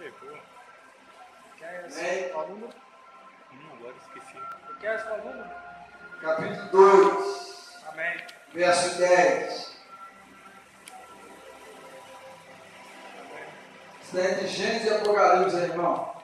pegou. Amém? Qual número? Agora esqueci. Eu quero qual número? Capítulo 2. Amém. Verso 10. Está entre Gênesis e Apocalipse, irmão.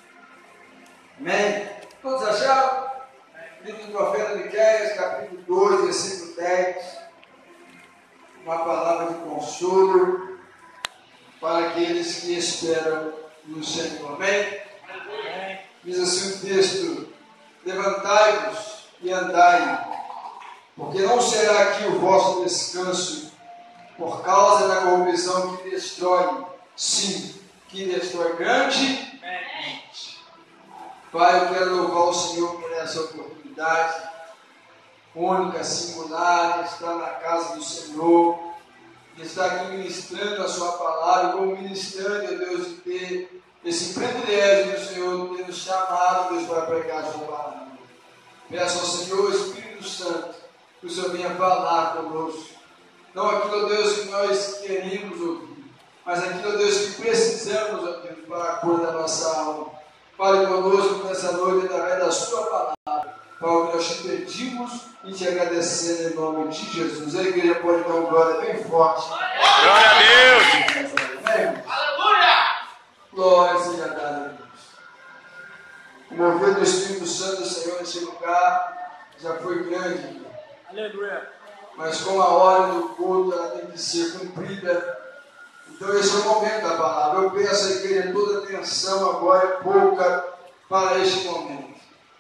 Amém? Todos acharam? Livro do profeta Miqueias, capítulo 2, versículo 10. Uma palavra de consolo para aqueles que esperam no Senhor. Amém? Amém. Diz assim o texto: levantai-vos e andai, porque não será aqui o vosso descanso, por causa da corrupção que destrói, sim, que destrói grandemente. Pai, eu quero louvar o Senhor por essa oportunidade única, singular, de estar na casa do Senhor, de estar aqui ministrando a sua palavra, como ministrando, ó Deus, de ter esse privilégio do Senhor, de ter nos chamado, Deus, para pregar a sua palavra. Peço ao Senhor, Espírito Santo, que o Senhor venha falar conosco. Não aquilo, ó Deus, que nós queremos ouvir, mas aquilo, ó Deus, que precisamos, ó Deus, para a cura da nossa alma. Fale conosco nessa noite através da sua palavra, para o que nós te pedimos e te agradecendo em nome de Jesus. A igreja pode dar um glória bem forte. Glória a Deus! Amém? Aleluia! Glória seja dada a Deus. O mover do Espírito Santo do Senhor nesse lugar já foi grande, Aleluia! mas com a hora do culto ela tem que ser cumprida. Então esse é o momento da palavra. Eu peço à igreja toda atenção agora, é pouca, para este momento.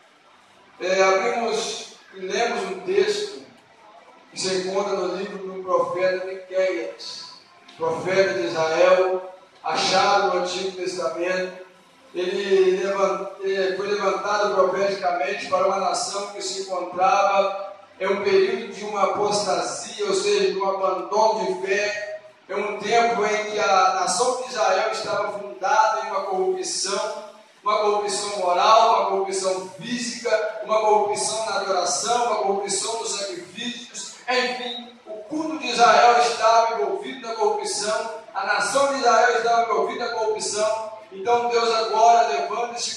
Abrimos e lemos um texto que se encontra no livro do profeta Miqueias, profeta de Israel, achado no Antigo Testamento. Ele foi levantado profeticamente para uma nação que se encontrava em um período de uma apostasia, ou seja, de um abandono de fé. É um tempo em que a nação de Israel estava fundada em uma corrupção moral, uma corrupção física, uma corrupção na adoração, uma corrupção nos sacrifícios. Enfim, o culto de Israel estava envolvido na corrupção, a nação de Israel estava envolvida na corrupção. Então Deus agora levanta esse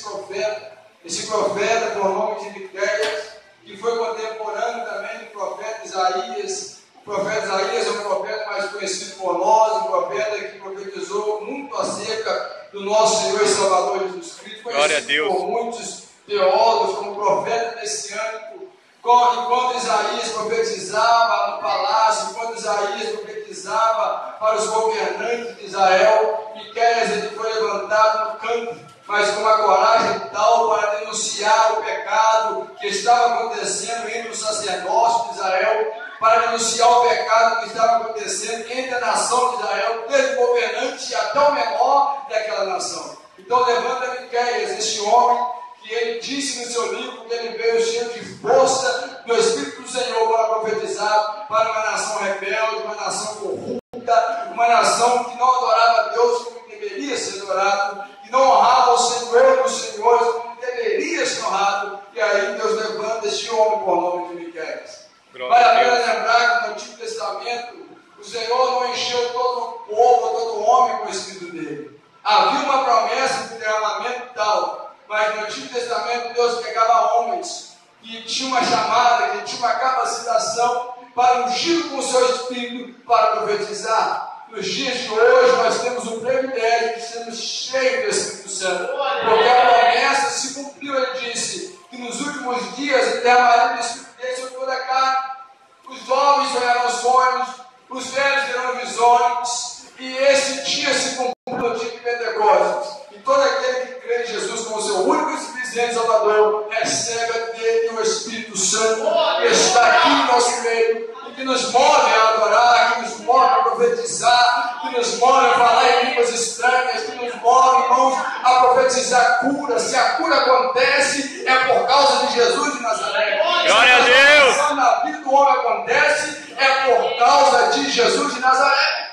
profeta por nome de Miqueias, que foi contemporâneo também do profeta Isaías. O profeta Isaías é o profeta mais conhecido por nós, um profeta que profetizou muito acerca do nosso Senhor e Salvador Jesus Cristo, conhecido por muitos teólogos como profeta messiânico. Enquanto Isaías profetizava no palácio, enquanto Isaías profetizava para os governantes de Israel, Miqueias ele foi levantado no campo, mas com uma coragem tal para denunciar o pecado que estava acontecendo entre os sacerdotes de Israel, para denunciar o pecado que estava acontecendo entre a nação de Israel, desde o governante até o menor daquela nação. Então levanta Miqueias, este homem, que ele disse no seu livro que ele veio cheio de força do Espírito do Senhor para profetizar para uma nação rebelde, uma nação corrupta, uma nação que não adorava a Deus como deveria ser adorado, que não honrava o Senhor dos senhores como deveria ser honrado. E aí Deus levanta este homem por nome de Miqueias. Vale a pena lembrar que no Antigo Testamento o Senhor não encheu todo o povo, todo homem com o Espírito dele. Havia uma promessa de derramamento tal, mas no Antigo Testamento Deus pegava homens que tinham uma chamada, que tinham uma capacitação para ungir com o seu Espírito para profetizar. Nos dias de hoje nós temos o privilégio de sermos cheios do Espírito Santo, porque a promessa se cumpriu. Ele disse que nos últimos dias ele derramaria o Espírito dele sobre toda a carne. Os jovens sonharão sonhos, os velhos terão visões, e esse dia se cumpriu no dia de Pentecostes. E todo aquele que crê em Jesus como seu único e suficiente Salvador recebe dele o Espírito Santo que está aqui no nosso meio e que nos move a adorar, que nos move a profetizar, que nos move a falar em línguas estranhas, que nos move, irmãos, a profetizar cura. Se a cura acontece, é por causa de Jesus de Nazaré. Glória a Deus! Se a na vida do homem acontece, é por causa de Jesus de Nazaré.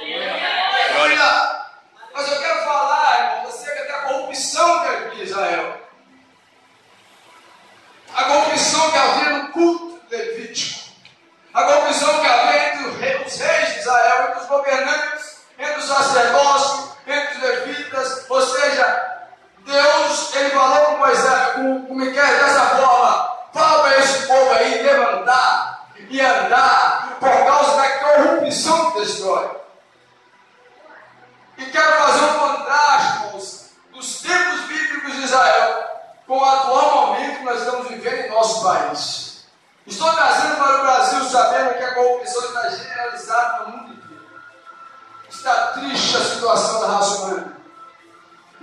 Glória! Mas eu quero falar, irmão, acerca da corrupção que havia em Israel. A corrupção que havia no culto levítico. A corrupção que havia entre os reis de Israel, entre os governantes, entre os sacerdotes, entre os levitas, ou seja,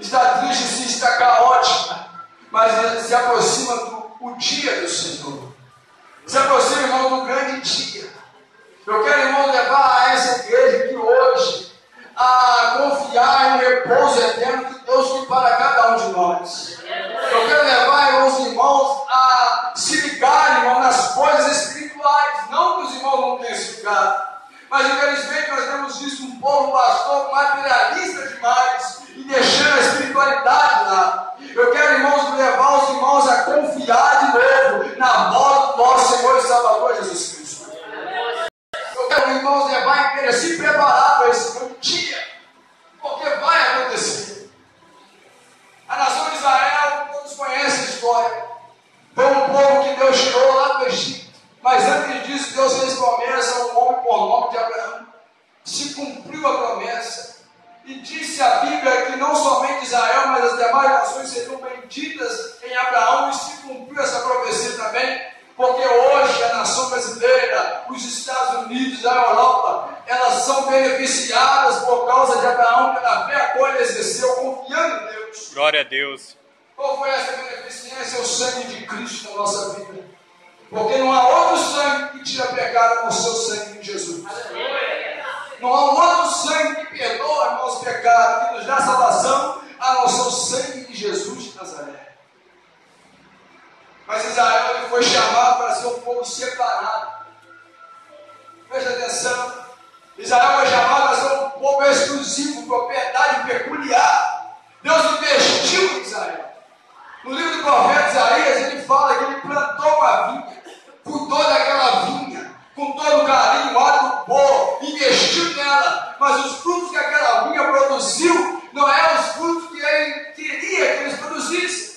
está triste, sim, está caótica, mas se aproxima do dia do Senhor. Se aproxima, irmão, do grande dia. Eu quero, irmão, levar a essa igreja que hoje a confiar no repouso eterno que Deus tem para cada um de nós. Eu quero levar os irmãos a se ligarem, irmão, nas coisas espirituais. Não que os irmãos não tenham se ligado, mas infelizmente nós temos visto um povo pastor materialista demais e deixando a espiritualidade lá. Eu quero, irmãos, levar os irmãos a confiar de novo na volta do nosso Senhor e Salvador Jesus Cristo. Eu quero, irmãos, levar a igreja a se preparar para esse grande dia, porque vai acontecer. A nação de Israel, todos conhecem a história. Foi um povo que Deus tirou lá do Egito. Mas antes disso, Deus fez promessa a um homem por nome de Abraão. Se cumpriu a promessa. E disse a Bíblia que não somente Israel, mas as demais nações seriam benditas em Abraão. E se cumpriu essa profecia também. Porque hoje a nação brasileira, os Estados Unidos, a Europa, elas são beneficiadas por causa de Abraão, pela fé a qual ele exerceu, confiando em Deus. Glória a Deus. Qual foi essa beneficência? O sangue de Cristo na nossa vida. Porque não há outro sangue que tira pecado como o seu sangue de Jesus. Não há um outro sangue que perdoa, irmãos, pecados, que nos dá salvação, a não ser o sangue de Jesus de Nazaré. Mas Israel ele foi chamado para ser um povo separado. Preste atenção. Israel foi chamado para ser um povo exclusivo, propriedade peculiar. Deus investiu em Israel. No livro do profeta Isaías, ele fala que ele plantou uma vinha, cuidou daquela vinha, com todo carinho, adubou, investiu nela, mas os frutos que aquela vinha produziu não eram os frutos que ele queria que eles produzissem.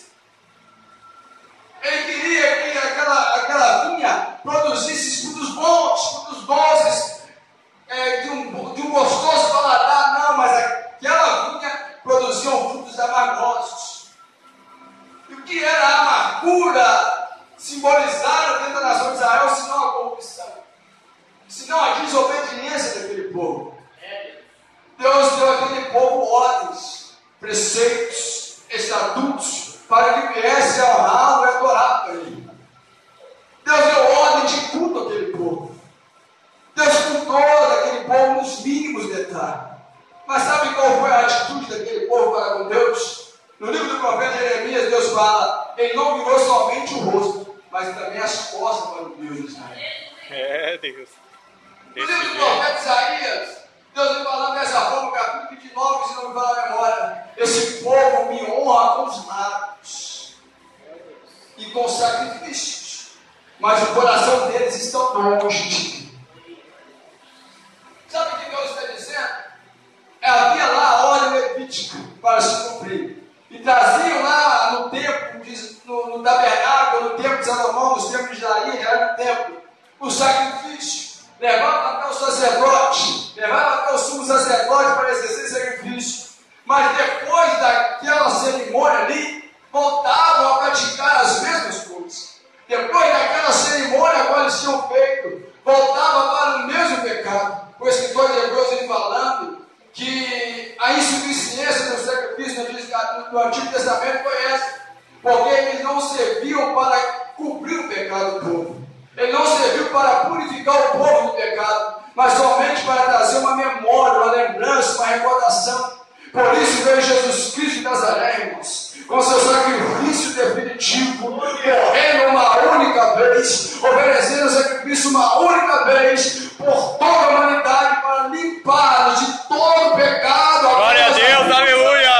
Ele queria que aquela vinha produzisse frutos bons, frutos doces, de um gostoso paladar, não, mas aquela vinha produzia frutos amargosos. E o que era a amargura simbolizada dentro da nação de Israel, senão a corrupção, senão a desobediência daquele povo. Deus deu àquele povo ordens, preceitos, estatutos, para que viesse a honrá-lo e adorar para ele. Deus deu ordem de culto àquele povo. Deus cuidou daquele povo nos mínimos detalhes. Mas sabe qual foi a atitude daquele povo para com Deus? No livro do profeta Jeremias, Deus fala: ele não virou somente o rosto, mas também as costas para o Deus de Israel. É, Deus. No livro do profeta Isaías, Deus me falando dessa forma, capítulo 29, se não me falar a memória: esse povo me honra com os lábios e com sacrifícios, mas o coração deles está longe de mim. Sabe o que Deus está dizendo? Havia lá a ordem levítica para se cumprir. E traziam lá no templo, no tabernáculo, no templo de Salomão, nos templos de Israel, já era no templo, o sacrifício. Levavam até o sacerdote, levavam até o sumo sacerdote para exercer sacrifício. Mas depois daquela cerimônia ali, voltavam a praticar as mesmas coisas. Depois daquela cerimônia que eles tinham feito, voltavam para o mesmo pecado. O escritor de Hebreus ele falando que a insuficiência do sacrifício no Antigo Testamento foi essa, porque eles não serviam para cobrir o pecado do povo, ele não serviu para purificar o povo do pecado, mas somente para trazer uma memória, uma lembrança, uma recordação. Por isso veio Jesus Cristo de Nazaré, irmãos, com seu sacrifício definitivo, morrendo uma única vez, oferecendo o sacrifício uma única vez por toda a humanidade, para limpar-nos de todo o pecado. Glória a Deus, aleluia!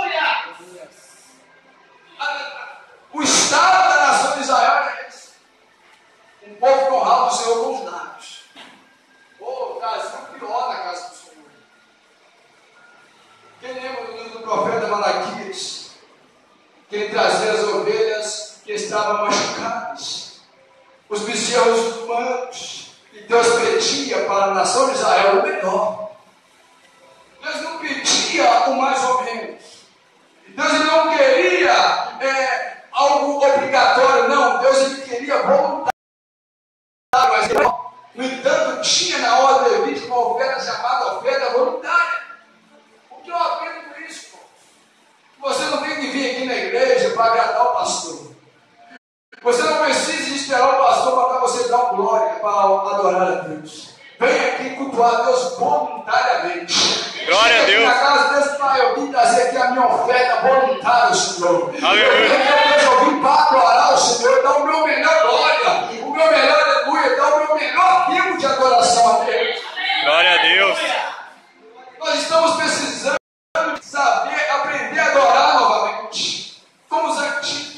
O estado da nação de Israel é esse: um povo que honrava o Senhor com os lábios. O Brasil pior na casa do Senhor. Quem lembra do livro do profeta Malaquias, que ele trazia as ovelhas que estavam machucadas, os bezerros humanos, e Deus pedia para a nação de Israel o melhor. Deus não pedia o mais ou menos. Deus não queria algo obrigatório, não. Deus ele queria voluntário. Mas, no entanto, tinha na ordem levítica uma oferta chamada oferta voluntária. O que eu aprendo com isso, irmão? para agradar o pastor. Você não precisa de esperar o pastor para você dar um glória, para adorar a Deus. Vem aqui cultuar a Deus voluntariamente. Glória a Deus. Na casa de Deus, Pai, eu vim trazer aqui a minha oferta voluntária ao Senhor. Aleluia. Eu vim para adorar o Senhor, dar o meu melhor glória, o meu melhor aleluia, dar o meu melhor tempo de adoração a Deus. Glória a Deus. Nós estamos precisando saber, aprender a adorar novamente, como os antigos.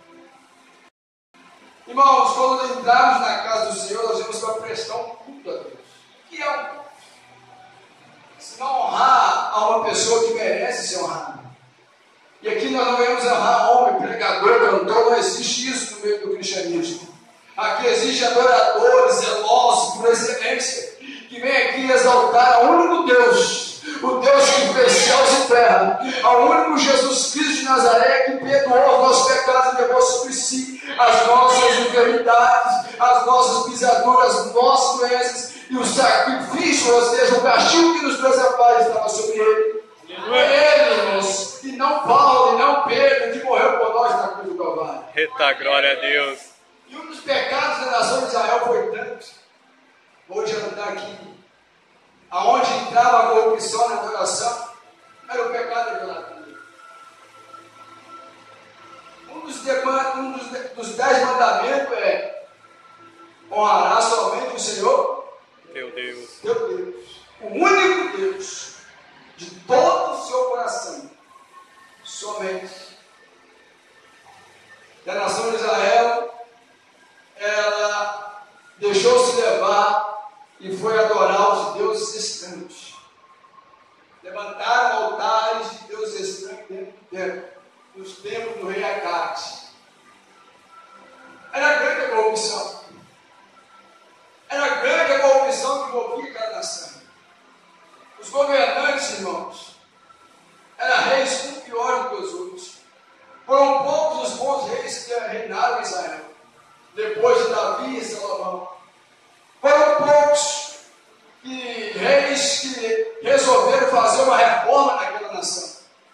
Irmãos, quando entrarmos na casa do Senhor, nós vamos para prestar um culto a Deus. Que é um culto? Se não honrar a uma pessoa que merece ser honrada. E aqui nós não vamos honrar homem, pregador, cantor, não existe isso no meio do cristianismo. Aqui existe adoradores, zelosos, por excelência, que vem aqui exaltar ao único Deus, o Deus que fez céus e terra, ao único Jesus Cristo de Nazaré, que perdoou os nossos pecados e levou sobre si as nossas enfermidades, as nossas pisaduras, as nossas doenças, e o sacrifício, ou seja, o castigo que nos trouxe a paz estava sobre ele. Foi ele, irmãos, e não Paulo, e não Pedro, que morreu por nós na cruz do Calvário. Eita, glória a Deus. E um dos pecados da nação de Israel foi tanto, vou adiantar aqui, aonde entrava a corrupção na adoração, era o pecado da idolatria. Um dos 10 mandamentos é: honrarás somente o Senhor, Meu Deus. teu Deus, o único Deus, de todo o seu coração, somente. Da nação de Israel, ela deixou-se levar e foi adorar os deuses estranhos. Levantaram altares de deuses estranhos dentro do templo, nos templos do rei Acate. Era grande a corrupção. Era grande a corrupção que envolvia aquela nação. Os governantes, irmãos, eram reis muito piores do que os outros. Foram poucos os bons reis que reinaram em Israel, depois de Davi e Salomão. Foram poucos reis que resolveram fazer uma reforma naquela nação.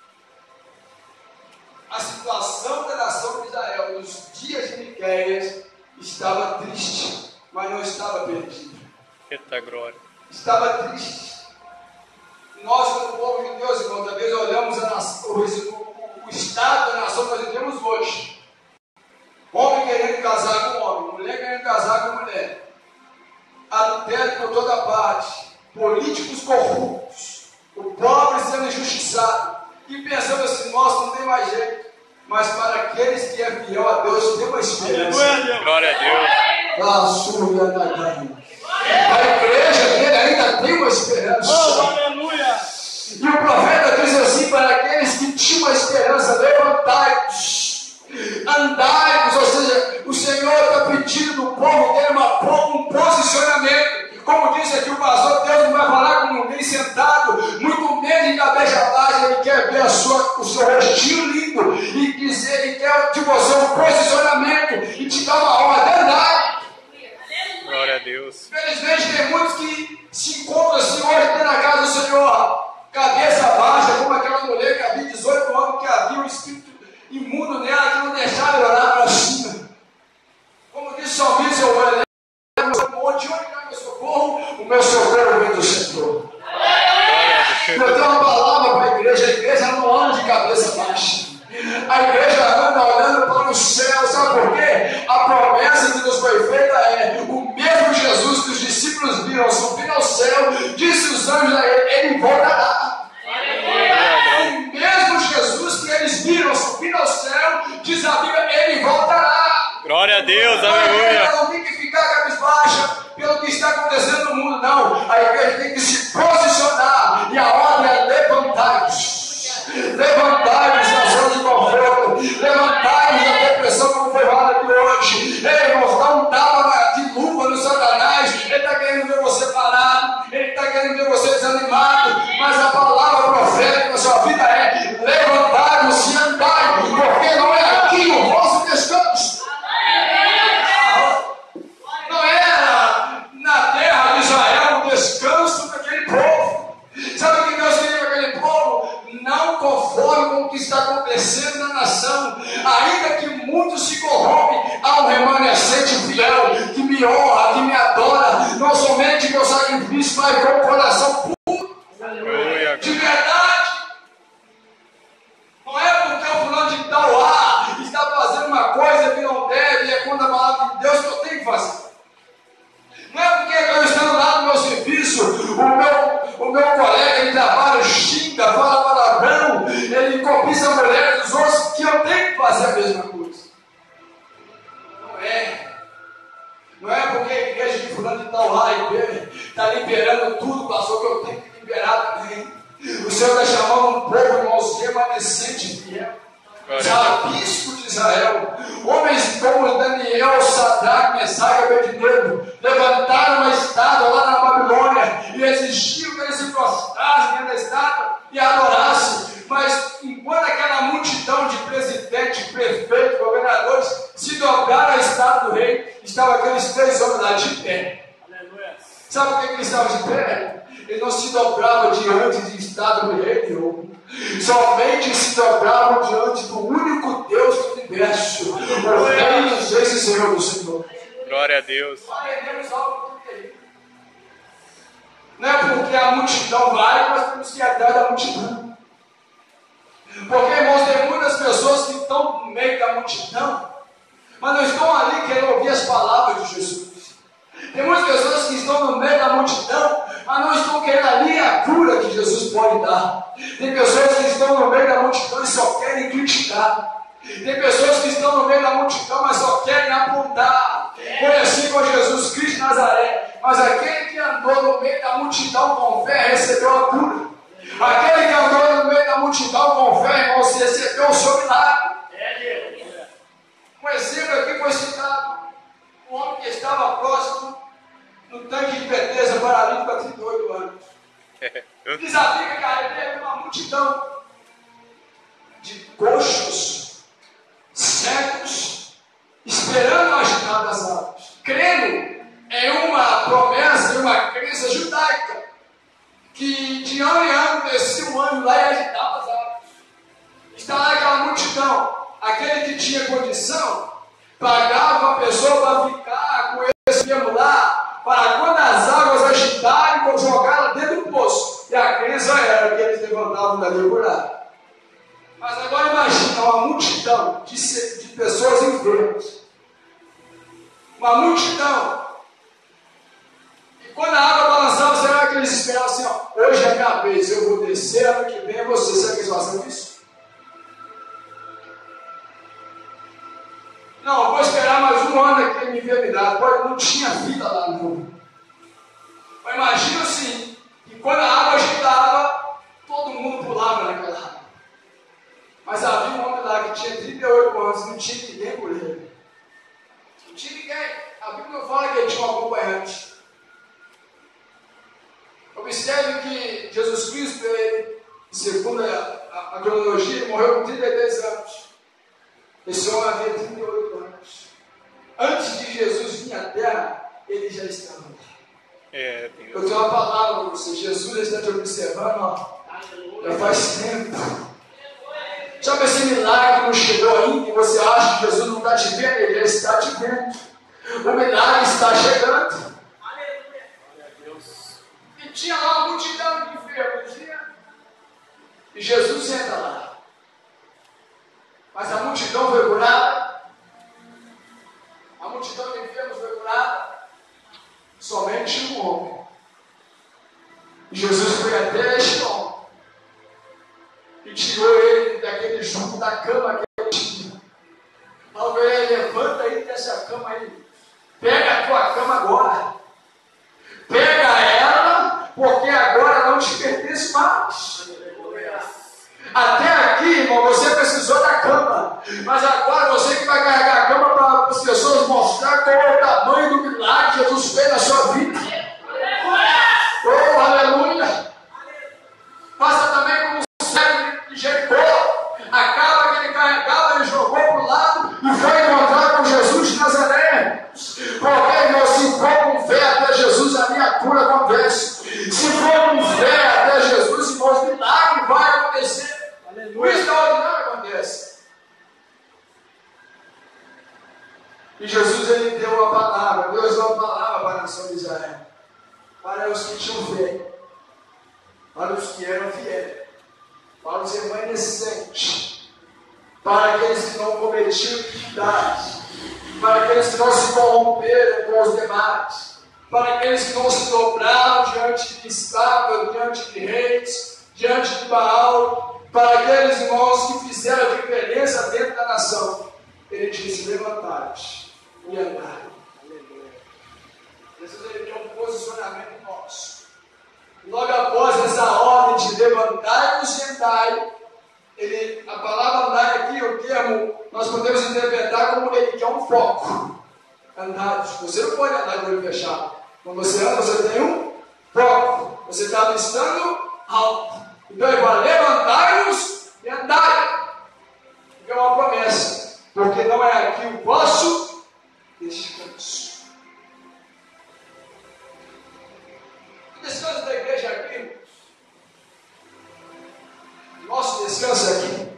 A situação da nação de Israel nos dias de Miqueias estava triste, mas não estava perdida. Eita, glória. Estava triste. Nós, como povo de Deus, irmão, talvez olhamos o estado da nação que nós vivemos hoje. Homem querendo casar com homem, mulher querendo casar com mulher. Adultério por toda parte, políticos corruptos, o pobre sendo injustiçado. E pensando assim: nossa, não tem mais jeito. Mas para aqueles que é fiel a Deus, tem uma esperança. Glória a Deus. A igreja dele ainda tem uma esperança. Aleluia. E o profeta diz assim para aqueles que tinham uma esperança: levantai-vos, andai-vos. Ou seja, o Senhor está pedindo do povo dele um posicionamento. Como disse aqui o pastor, Deus não vai falar com ninguém sentado, muito menos em cabeça baixa. Ele quer ver o seu rostinho lindo e quer de você um posicionamento e te dar uma ordem de andar. Glória a Deus. Infelizmente tem muitos que se encontram assim hoje dentro da casa do Senhor, cabeça baixa, como aquela mulher que havia 18 anos, que havia um espírito imundo nela, que não deixava ele olhar para cima. Como disse o salmista, eu olhei de onde está meu socorro? O meu socorro vem do Senhor. Eu tenho uma palavra para a igreja não anda de cabeça baixa. A igreja anda olhando para o céu, sabe por quê? A promessa que nos foi feita é: o mesmo Jesus que os discípulos viram subir ao céu, disse os anjos a ele voltará. O mesmo Jesus que eles viram subir ao céu, diz a Bíblia, ele voltará. Glória a Deus, A aleluia. igreja não tem que ficar cabisbaixa pelo que está acontecendo no mundo, não. A igreja tem que se posicionar, e a ordem é: levantai-vos. Levantai-vos na zona de conforto, levantai-vos da depressão, como foi falado aqui hoje. Ei, irmãos, dá um tapa de luva no Satanás. Ele está querendo ver você parado, ele está querendo ver você desanimado, mas a palavra profética na sua vida é: levantai-vos e andai, porque não é aqui o vosso descanso. Não era na terra de Israel o descanso daquele povo. Sabe o que Deus queria com aquele povo? Não conforme que está acontecendo na nação. Ainda que muitos se corrompem, há um remanescente fiel que me honra, que me adora, não somente meu sacrifício, mas com o coração puro, de verdade. Não é porque o fulano de tal está fazendo uma coisa que não deve, é contra a palavra de Deus que eu tenho que fazer. Não é porque eu estando lá no meu serviço, o meu colega de trabalho xinga, fala palavrão, ele cobiça a mulher dos outros, que eu tenho que fazer a mesma coisa. Não é. Não é porque a igreja de fulano de tal está liberando tudo, pastor, que eu tenho que liberar também. O Senhor está chamando um povo, irmãos, remanescente fiel. Bispo de Israel, homens como Daniel, Sadraque, Mesaque e Abednego levantaram uma estátua lá na Babilônia e exigiam que eles se prostrassem diante da estátua e adorassem. Mas enquanto aquela multidão de presidentes, prefeitos, governadores se dobraram à estátua do rei, estavam aqueles 3 homens lá de pé. Aleluia. Sabe por que eles estavam de pé? Eles não se dobravam diante de estátua do rei de ouro. Somente se dobravam diante do único Deus do universo, o Rei dos Reis e Senhor do Senhor. Glória a Deus. Aprendemos algo do que? Não é porque a multidão vai, nós temos que ir atrás da multidão. Porque, irmãos, tem muitas pessoas que estão no meio da multidão, mas não estão ali querendo ouvir as palavras de Jesus. Tem muitas pessoas que estão no meio da multidão, mas não estão querendo ali a cura que Jesus pode dar. Tem pessoas que estão no meio da multidão e só querem criticar. Tem pessoas que estão no meio da multidão, mas só querem apontar. Foi assim com Jesus Cristo de Nazaré. Mas aquele que andou no meio da multidão com fé recebeu a cura. Aquele que andou no meio da multidão com fé, irmão, você recebeu o seu milagre. Um exemplo aqui foi citado. Um homem que estava próximo no tanque de Betesda, paralítico há 38 anos. Diz a Bíblia que ali teve uma multidão de coxos, cegos, esperando o agitar das águas, crendo em uma promessa, em uma crença judaica, que de ano em ano descia um anjo lá e agitava as águas. Está lá aquela multidão, aquele que tinha condição, pagava a pessoa para ficar com esse mesmo lá, para quando as águas agitarem, jogá-la dentro do poço. E a crença era que eles levantavam dali por lá. Mas agora imagina uma multidão de pessoas enfermas. Uma multidão. E quando a água balançava, será que eles esperavam assim, ó, hoje é minha vez, eu vou descer, ano que vem é você. Será que eles faziam isso? Não, eu vou esperar mais um ano aqui na minha enfermidade. Não tinha vida lá no mundo. Mas imagina assim, que quando a água agitava, todo mundo pulava naquela água. Mas havia um homem lá que tinha 38 anos e não tinha ninguém por ele. Não tinha ninguém. A Bíblia não fala que ele tinha um acompanhante. Observe que Jesus Cristo, ele, segundo a cronologia, ele morreu com 32 anos. Esse homem havia 38 anos. Antes de Jesus vir à terra, ele já estava lá. Eu tenho uma palavra para você. Jesus está te observando, ó, já faz tempo. Sabe esse milagre que não chegou ainda e você acha que Jesus não está te vendo? Ele já está te vendo. O milagre está chegando. E tinha lá uma multidão de enfermos. E Jesus entra lá. Mas a multidão foi curada. A multidão de enfermos foi curada. Somente um homem. E Jesus foi até este homem e tirou ele daquele junto da cama que ele tinha. Falou para ele: levanta aí dessa cama aí. Pega a tua cama agora. Pega ela, porque agora não te pertence mais. Até aqui, irmão, você precisou da cama. Mas agora você que vai carregar a cama para as pessoas mostrar qual é o tamanho do milagre que Jesus fez na sua vida. Oh, aleluia! Passa também como o cego de Jericó. A cama que ele carregava, ele jogou para o lado e foi encontrar com Jesus de Nazaré. Porque, irmão, se for com fé até Jesus, a minha cura acontece. Se for com fé até Jesus, irmãos, milagre vai acontecer. O extraordinário E Jesus ele deu uma palavra, Deus deu uma palavra para a nação de Israel, para os que tinham fé, para os que eram fiéis, para os remanescentes, para aqueles que não cometiam iniquidades, para aqueles que não se corromperam com os demais, para aqueles que não se dobraram diante de estátuas, diante de reis, diante de Baal, para aqueles irmãos que fizeram a diferença dentro da nação. Ele disse: levantai-vos e andai. Jesus ele tem um posicionamento nosso. Logo após essa ordem de levantai-vos e andai, a palavra andar aqui, o termo, nós podemos interpretar como ele quer um foco. Andados. Você não pode andar com o olho fechado. Quando você anda, você tem um foco. Você está estando alto. Então ele fala: levantai-vos e andai. É uma promessa. Porque não é aqui o vosso descanso. O descanso da igreja aqui, nosso descanso é aqui.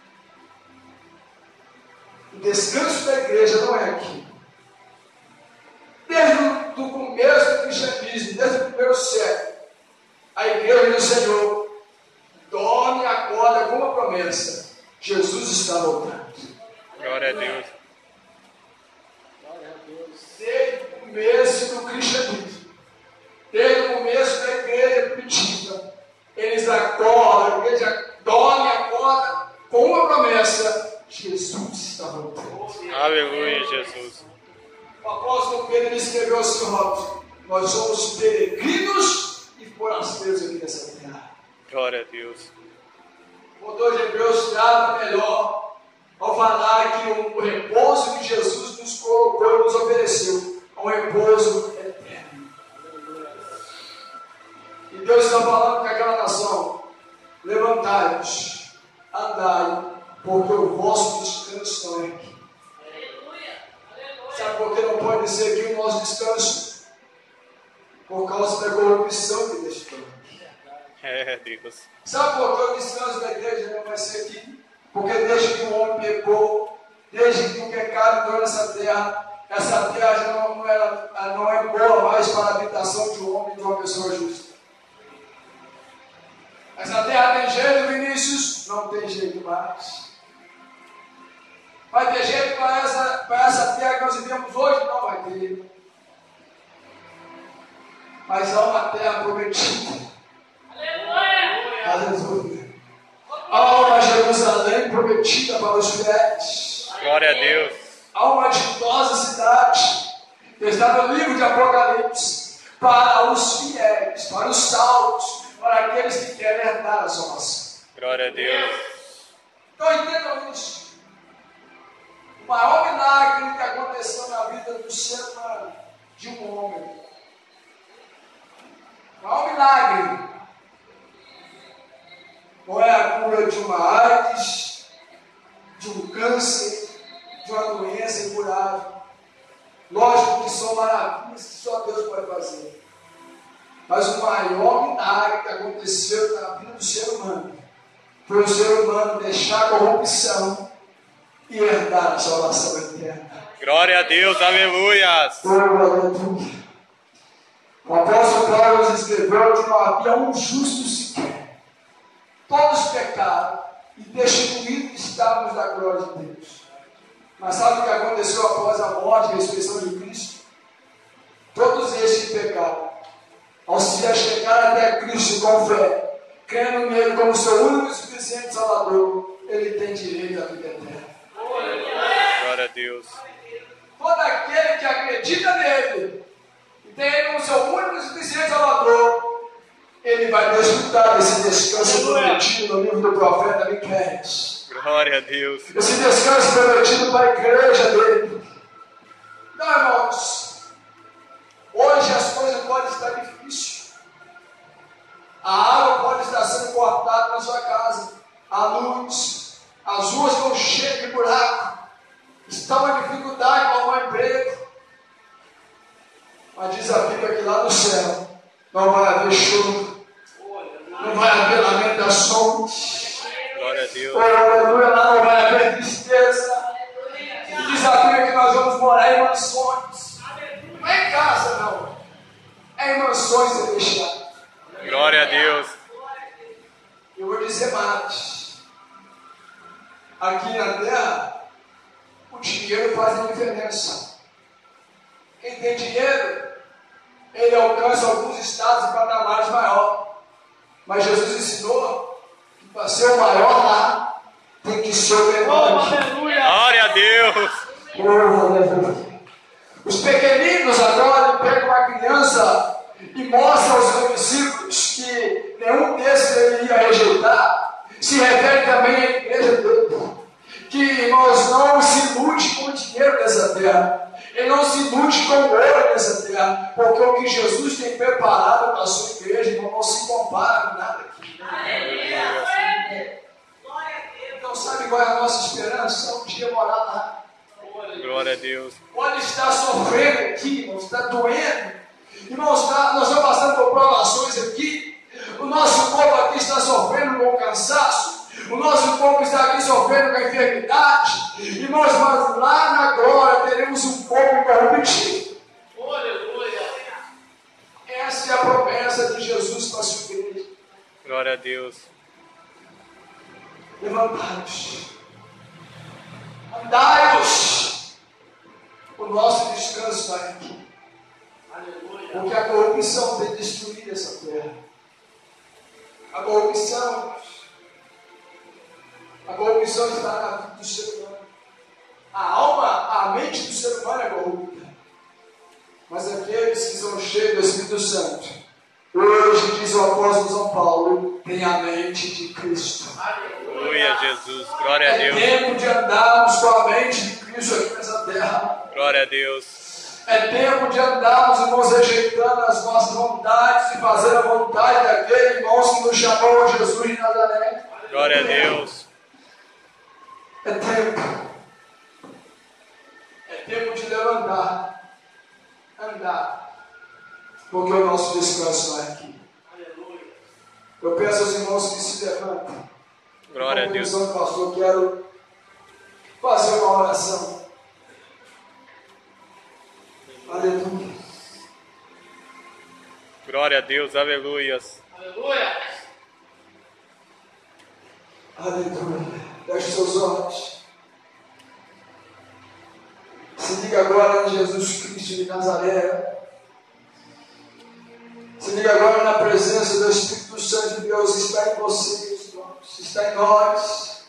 O descanso da igreja não é aqui. Desde o começo do cristianismo, desde o primeiro século, a igreja do Senhor dorme e acorda com uma promessa: Jesus está voltando. Glória a Deus. Desde o começo do cristianismo, desde o começo da igreja primitiva, eles acordam, a igreja dorme e acorda com uma promessa: Jesus está voltando. Aleluia, Jesus. O apóstolo Pedro escreveu assim: nós somos peregrinos e forasteiros aqui nessa terra. Glória a Deus. O autor de Hebreus trata melhor ao falar que o repouso que Jesus nos colocou e nos ofereceu é um repouso eterno. E Deus está falando com aquela nação: levantai-vos, andai, porque o vosso descanso não é aqui. Sabe por que não pode ser aqui o nosso descanso? Por causa da corrupção que deixa aqui. É, Deus. Sabe por que o descanso da igreja não vai ser aqui? Porque desde que o homem pecou, desde que o pecado entrou nessa terra já não é boa mais para a habitação de um homem e de uma pessoa justa. Essa terra tem jeito, Vinícius? Não tem jeito mais. Vai ter jeito para essa terra que nós vivemos hoje? Não vai ter. Mas há uma terra prometida. Aleluia! Aleluia! Há uma Jerusalém prometida para os fiéis. Glória a Deus. Há uma ditosa cidade que está no livro de Apocalipse para os fiéis, para os salvos, para aqueles que querem herdar a salvação. Glória a Deus. Então entendam isso. O maior milagre que aconteceu na vida do ser humano, de um homem, o maior milagre não é a cura de uma AIDS, de um câncer, de uma doença incurável. Lógico que são maravilhas que só Deus pode fazer. Mas o maior milagre que aconteceu na vida do ser humano foi o ser humano deixar a corrupção e herdar a salvação eterna. Glória a Deus, aleluias. O apóstolo Paulo nos escreveu que não havia um justo sequer. Todos pecaram e destituídos estávamos da glória de Deus. Mas sabe o que aconteceu após a morte e a ressurreição de Cristo? Todos estes pecaram. Ao se achegar até Cristo com fé, crendo nele como seu único e suficiente Salvador, ele tem direito à vida eterna. Glória a Deus. Todo aquele que acredita nele e tem ele como seu único e suficiente Salvador, ele vai desfrutar desse descanso prometido no livro do profeta Miqueias. Glória a Deus. Esse descanso prometido para a igreja dele. Então, irmãos, hoje as coisas podem estar difíceis. A água pode estar sendo cortada na sua casa. A luz, as ruas estão cheias de buraco. Estão em dificuldade para arrumar emprego. Mas diz a Bíblia que lá no céu não vai haver choro, não vai haver lamentações. Glória a Deus. Aleluia, lá não vai haver tristeza. E diz a Bíblia que nós vamos morar em aqui na terra, o dinheiro faz a diferença. Quem tem dinheiro, ele alcança alguns estados e patamares maiores. Mas Jesus ensinou que para ser o maior lá, tem que ser o menor. Aleluia. Glória a Deus. Os pequeninos agora pegam uma criança e mostram aos seus discípulos que nenhum desses ele ia rejeitar. Se refere também à igreja dele. Que, irmãos, não se ilude com o dinheiro dessa terra. Ele não se ilude com o ouro dessa terra. Porque o que Jesus tem preparado para a sua igreja, irmão, não se compara com nada aqui. Então sabe qual é a nossa esperança? Um dia morar lá. Glória a Deus. Pode estar sofrendo aqui, irmãos, está doendo. Irmãos, nós estamos passando por provações aqui. O nosso corpo aqui está sofrendo com cansaço. O nosso corpo está aqui sofrendo com enfermidade. Irmãos, mas lá na glória teremos um corpo incorruptível. Essa é a promessa de Jesus para a sua igreja. Glória a Deus. Levantai-vos. Andai-vos. O nosso descanso está aqui. Porque a corrupção tem destruído essa terra. A corrupção está na vida do ser humano. A alma, a mente do ser humano é corrupta. Mas aqueles que são cheios do Espírito Santo, hoje, diz o apóstolo São Paulo, tem a mente de Cristo. Aleluia, Jesus. Glória a Deus. É tempo de andarmos com a mente de Cristo aqui nessa terra. Glória a Deus. É tempo de andarmos, irmãos, rejeitando as nossas vontades e fazer a vontade daquele, irmãos, que nos chamou Jesus de Nazaré. Glória a Deus. É tempo de levantar, andar, porque o nosso descanso é aqui. Eu peço aos irmãos que se levantem. Glória a Deus. Pastor, quero fazer uma oração. Aleluia. Glória a Deus. Aleluias. Aleluia. Feche seus olhos. Se liga agora em Jesus Cristo de Nazaré. Se liga agora na presença do Espírito Santo de Deus. Está em vocês, irmãos. Está em nós.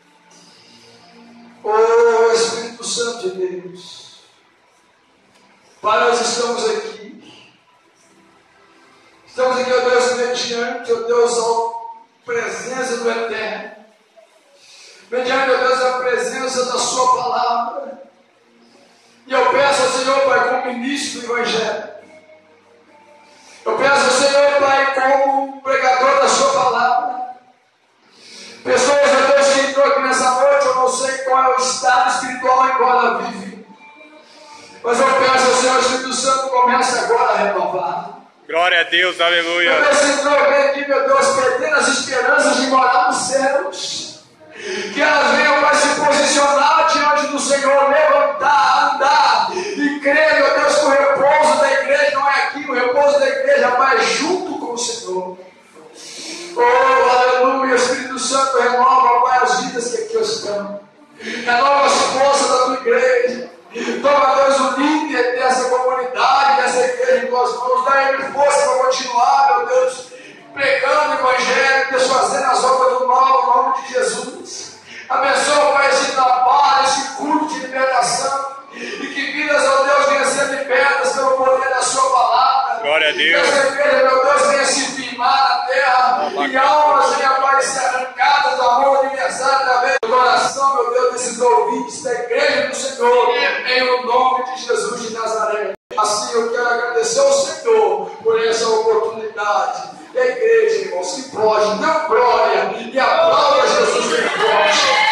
Oh, Espírito Santo de Deus. Pai, nós estamos aqui. Estamos aqui, ó Deus, mediante, ó Deus, a presença do Eterno. Mediante, ó Deus, a presença da Sua palavra. E eu peço ao Senhor, Pai, como ministro do Evangelho. Eu peço ao Senhor, Pai, como pregador da Sua palavra. Pessoas, ó Deus, que entrou aqui nessa noite, eu não sei qual é o estado espiritual em qual ela vive. Mas eu peço ao Senhor, Espírito Santo, comece agora a renovar. Glória a Deus. Aleluia. Eu peço entrou alguém aqui, meu Deus, perdendo as esperanças de morar nos céus. Que elas venham para se posicionar diante do Senhor, levantar, andar e crer, meu Deus, que o repouso da igreja não é aqui, o repouso da igreja vai junto com o Senhor. Oh, aleluia, Espírito Santo, renova, Pai, as vidas que aqui estão. Renova as forças da tua igreja. Toma, Deus, o líder dessa comunidade, dessa igreja em tuas mãos. Dá-lhe força para continuar, meu Deus, pregando o Evangelho, desfazendo as obras do mal, no nome de Jesus. Abençoa, Pai, esse trabalho, esse culto de libertação. E que vidas, ó Deus, venham ser libertas pelo poder da Sua palavra. Glória a Deus. Que essa igreja, meu Deus, venha se firmar na terra. E almas venham, Pai, ser arrancadas do amor universal através do coração, meu Deus, desses ouvintes da igreja do Senhor. Em o nome de Jesus de Nazaré. Assim eu quero agradecer ao Senhor por essa oportunidade. E a igreja, irmãos, que pode, dê glória e aplauda Jesus que pode.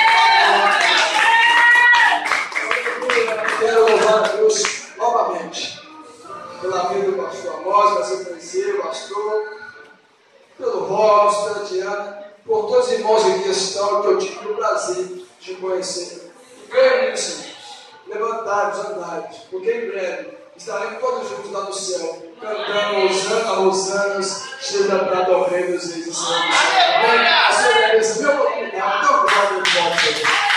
Quero louvar a Deus novamente pela vida do pastor Amós, para ser conhecido, pastor, pelo Robson, pela Diana, por todos os irmãos que aqui estão, que eu tive o prazer de conhecer. E creio nisso, irmãos. Levantai-vos, andai-vos, porque em breve estaremos todos juntos lá no céu, cantando Hosana, Hosanas, seja para o Rei dos Reis e Senhor. Amém? A sua cabeça, minha oportunidade, tão glória e